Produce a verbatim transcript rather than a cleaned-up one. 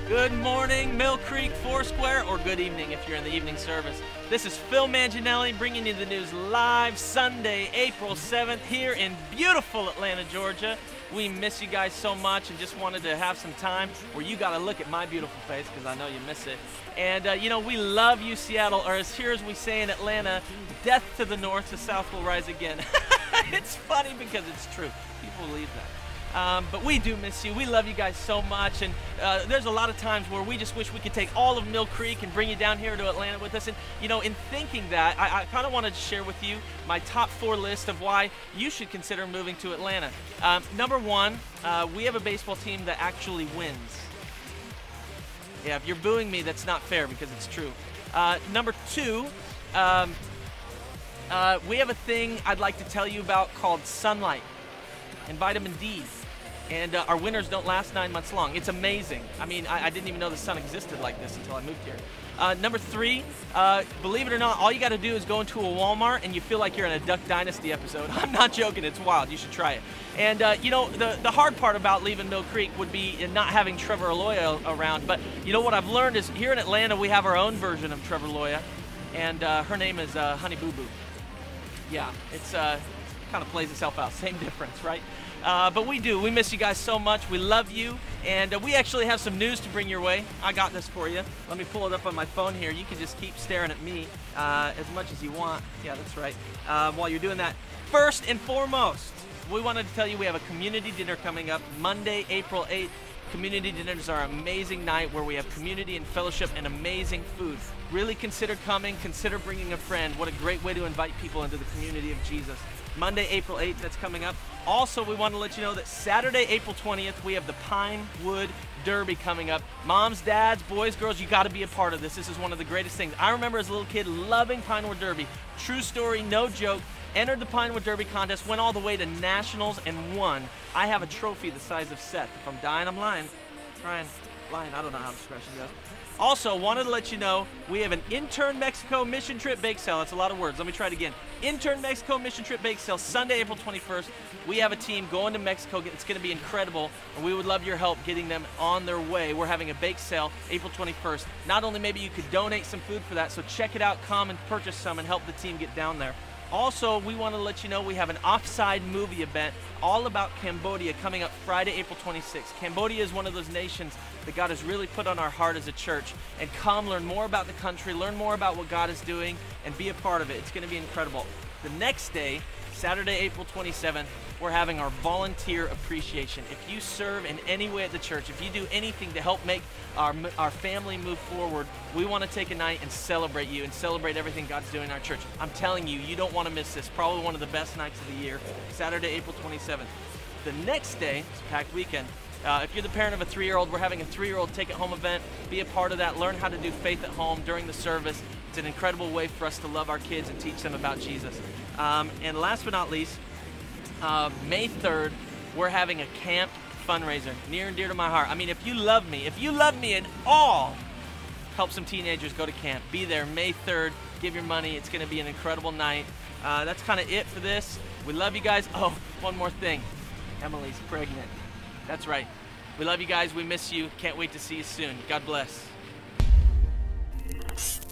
Good morning, Mill Creek, Foursquare, or good evening if you're in the evening service. This is Phil Manginelli bringing you the news live Sunday, April seventh, here in beautiful Atlanta, Georgia. We miss you guys so much and just wanted to have some time where you got to look at my beautiful face because I know you miss it. And, uh, you know, we love you, Seattle, or as here as we say in Atlanta, death to the north, the south will rise again. It's funny because it's true. People believe that. Um, but we do miss you. We love you guys so much, and uh, there's a lot of times where we just wish we could take all of Mill Creek and bring you down here to Atlanta with us. And you know, in thinking that, I, I kind of wanted to share with you my top four list of why you should consider moving to Atlanta. Um, number one, uh, we have a baseball team that actually wins. Yeah, if you're booing me, that's not fair because it's true. Uh, number two, um, uh, we have a thing I'd like to tell you about called sunlight and vitamin D. And uh, our winters don't last nine months long. It's amazing. I mean, I, I didn't even know the sun existed like this until I moved here. Uh, number three, uh, believe it or not, all you got to do is go into a Walmart and you feel like you're in a Duck Dynasty episode. I'm not joking. It's wild. You should try it. And, uh, you know, the, the hard part about leaving Mill Creek would be not having Trevor Aloya around. But, you know, what I've learned is here in Atlanta, we have our own version of Trevor Aloya. And uh, her name is uh, Honey Boo Boo. Yeah, it's uh, kind of plays itself out. Same difference, right? Uh, but we do. We miss you guys so much. We love you. And uh, we actually have some news to bring your way. I got this for you. Let me pull it up on my phone here. You can just keep staring at me uh, as much as you want. Yeah, that's right. Uh, while you're doing that. First and foremost, we wanted to tell you we have a community dinner coming up Monday, April eighth. Community dinners are an amazing night where we have community and fellowship and amazing food. Really consider coming. Consider bringing a friend. What a great way to invite people into the community of Jesus. Monday, April eighth, that's coming up. Also, we want to let you know that Saturday, April twentieth, we have the Pinewood Derby coming up. Moms, dads, boys, girls, you got to be a part of this. This is one of the greatest things. I remember as a little kid loving Pinewood Derby. True story, no joke. Entered the Pinewood Derby contest, went all the way to nationals and won. I have a trophy the size of Seth. If I'm dying, I'm lying. Trying, lying, I don't know how discretion goes. Also, wanted to let you know we have an Intern Mexico Mission Trip Bake Sale. That's a lot of words. Let me try it again. Intern Mexico Mission Trip Bake Sale, Sunday, April twenty-first. We have a team going to Mexico. It's going to be incredible, and we would love your help getting them on their way. We're having a bake sale April twenty-first. Not only maybe you could donate some food for that, so check it out, come and purchase some and help the team get down there. Also, we want to let you know we have an Offside movie event all about Cambodia coming up Friday, April twenty-sixth. Cambodia is one of those nations that God has really put on our heart as a church. And come learn more about the country, learn more about what God is doing, and be a part of it. It's going to be incredible. The next day, Saturday, April twenty-seventh, we're having our volunteer appreciation. If you serve in any way at the church, if you do anything to help make our, our family move forward, we want to take a night and celebrate you and celebrate everything God's doing in our church. I'm telling you, you don't want to miss this. Probably one of the best nights of the year, Saturday, April twenty-seventh. The next day, it's a packed weekend. Uh, if you're the parent of a three-year-old, we're having a three-year-old take-it-home event. Be a part of that. Learn how to do faith at home during the service. It's an incredible way for us to love our kids and teach them about Jesus. Um, and last but not least, uh, May third, we're having a camp fundraiser, near and dear to my heart. I mean, if you love me, if you love me at all, help some teenagers go to camp. Be there May third. Give your money. It's going to be an incredible night. Uh, that's kind of it for this. We love you guys. Oh, one more thing. Emily's pregnant. That's right. We love you guys. We miss you. Can't wait to see you soon. God bless.